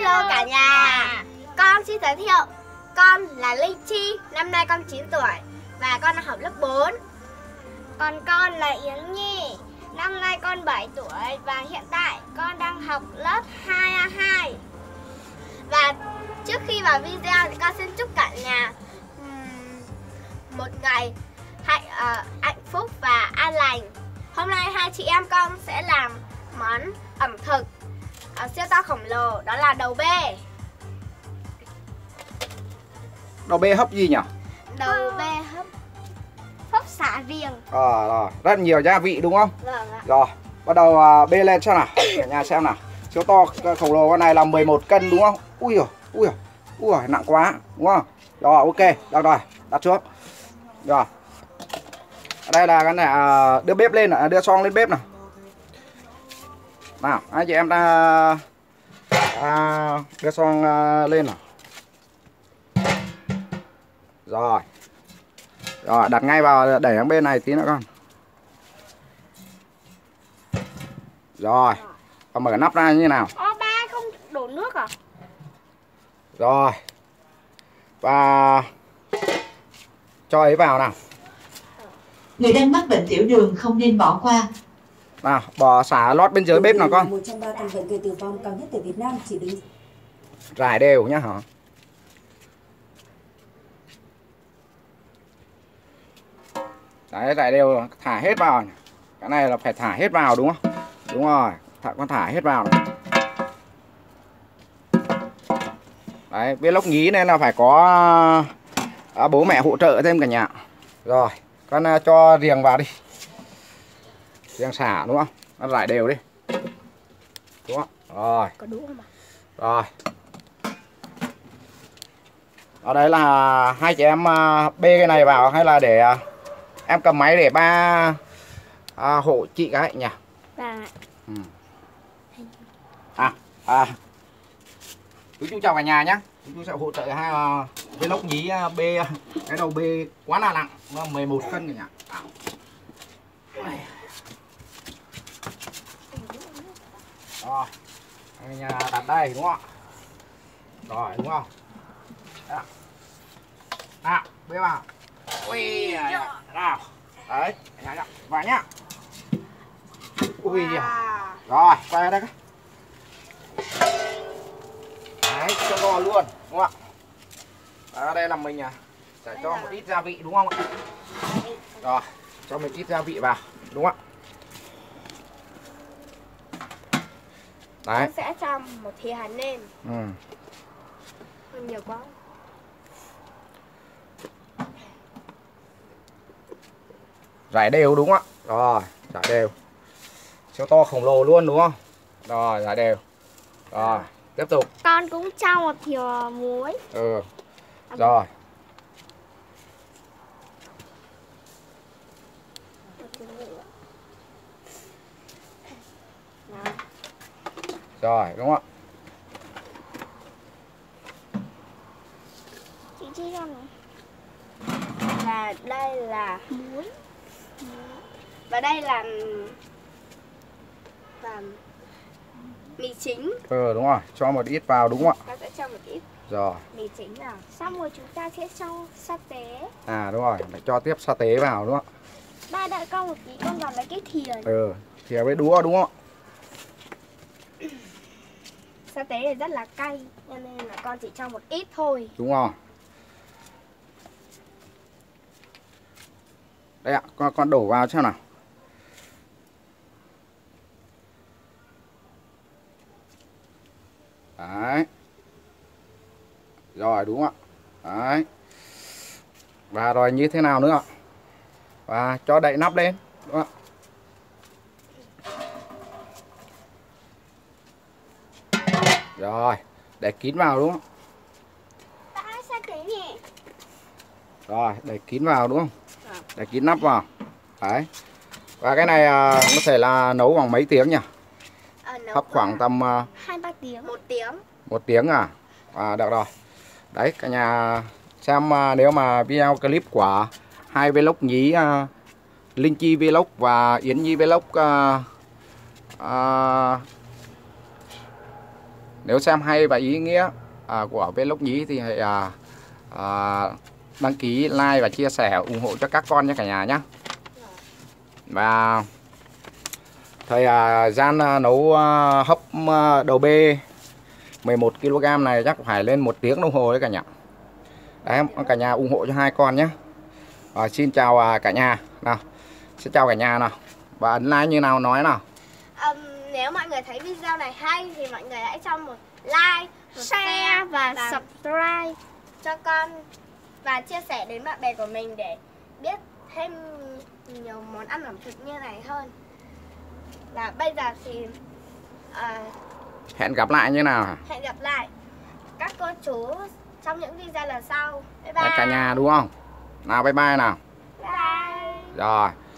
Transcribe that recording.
Hello cả nhà. Con xin giới thiệu, con là Linh Chi, năm nay con 9 tuổi và con đang học lớp 4. Còn con là Yến Nhi, năm nay con 7 tuổi và hiện tại con đang học lớp 2A2. Và trước khi vào video thì con xin chúc cả nhà một ngày hạnh phúc và an lành. Hôm nay hai chị em con sẽ làm món ẩm thực siêu to khổng lồ, đó là đầu bê. Đầu bê hấp gì nhỉ? Đầu bê hấp xả riềng. Rồi, rất nhiều gia vị đúng không? Vâng ạ. Rồi, bắt đầu bê lên xem nào. Cả nhà xem nào. Siêu to khổng lồ con này là 11 cân đúng không? Ui giời, nặng quá đúng không? Rồi, ok, được rồi, đặt xuống. Rồi. Ở đây là cái này đưa bếp lên, đưa xoong lên bếp nào. Nào, anh chị em ta đưa xoong lên nào. Rồi, đặt ngay vào, đẩy sang bên này tí nữa con. Rồi, con mở nắp ra như nào? Ba không đổ nước à? Rồi. Và cho ấy vào nào. Người đang mắc bệnh tiểu đường không nên bỏ qua. Nào, bỏ xả lót bên dưới bếp nào con. Một trong 3 con vật gây tử vong cao nhất tại Việt Nam chỉ đứng. Rải đều nhá hả? Đấy, rải đều, thả hết vào. Cái này là phải thả hết vào đúng không? Đúng rồi, con thả hết vào này. Đấy, biết lốc nhí nên là phải có bố mẹ hỗ trợ thêm cả nhà. Rồi, con cho riềng vào đi. Riềng xả đúng không? Nó rải đều đi. Đúng không? Rồi. Có đúng không ạ? Rồi. Ở đây là hai chị em bê cái này vào hay là để em cầm máy để ba hộ chị cái nhỉ? Vâng ạ. Chú chào cả nhà nhé. Chú sẽ hỗ trợ hai cái lốc nhí bê cái đầu bê quá là nặng, nó 11 cân cả nhà. Rồi, nhà đặt đây đúng không ạ? Rồi đúng không? Nào, bê vào. Ui, nào. Đấy, vào nhá. Ui, rồi, quay đây. Đấy, cho gò luôn, đúng không ạ? Ở đây là mình sẽ cho một ít gia vị đúng không ạ? Rồi, cho một ít gia vị vào, đúng không ạ? Đấy. Con sẽ cho một thìa hạt nêm. Không nhiều quá. Rải đều đúng không ạ? Rồi, rải đều. Siêu to khổng lồ luôn đúng không? Rồi, rải đều. Rồi, tiếp tục. Con cũng cho một thìa muối. Rồi. Rồi, đúng không ạ? Chị chia cho này. Và đây là muối. Và đây là mì chính. Đúng rồi, cho một ít vào đúng không ạ? Ta sẽ cho một ít. Rồi. Mì chính nào. Xong rồi chúng ta sẽ cho sa tế. Đúng rồi, phải cho tiếp sa tế vào đúng không ạ? Ba đợi con một tí, con vào lấy cái thìa. Thìa với đũa đúng không ạ? Sa tế này rất là cay, cho nên là con chỉ cho một ít thôi. Đúng rồi. Đây ạ, con đổ vào xem nào. Đấy. Rồi đúng không ạ? Đấy. Và rồi như thế nào nữa ạ? Và cho đậy nắp lên, đúng không ạ? Rồi, để kín vào đúng không? Rồi, để kín vào đúng không? Để kín nắp vào. Đấy. Và cái này nó sẽ là nấu bằng mấy tiếng nhỉ? Hấp khoảng tầm 2-3 tiếng. 1 tiếng. 1 tiếng à? Được rồi. Đấy, cả nhà xem nếu mà video clip của hai vlog nhí, Linh Chi Vlog và Yến Nhi Vlog Nếu xem hay và ý nghĩa của vlog nhí thì hãy đăng ký, like và chia sẻ ủng hộ cho các con nhé cả nhà nhé. Và thời gian nấu hấp đầu bê 11 kg này chắc phải lên 1 tiếng đồng hồ đấy cả nhà. Đấy, cả nhà ủng hộ cho hai con nhé. Xin chào cả nhà nào. Xin chào cả nhà nào. Và ấn like như nào nói nào. Nếu mọi người thấy video này hay thì mọi người hãy cho một like, một share và subscribe cho con và chia sẻ đến bạn bè của mình để biết thêm nhiều món ăn ẩm thực như này hơn. Và bây giờ thì hẹn gặp lại như nào? Hẹn gặp lại các cô chú trong những video lần sau. Bye bye. Cả nhà đúng không? Nào bye bye nào. Bye. Rồi.